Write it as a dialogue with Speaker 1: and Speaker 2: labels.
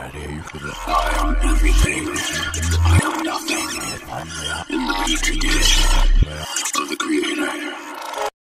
Speaker 1: I am everything. I am nothing. In the Petri dish.